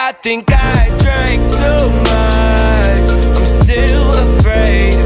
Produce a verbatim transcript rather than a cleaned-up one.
I think I drank too much. I'm still afraid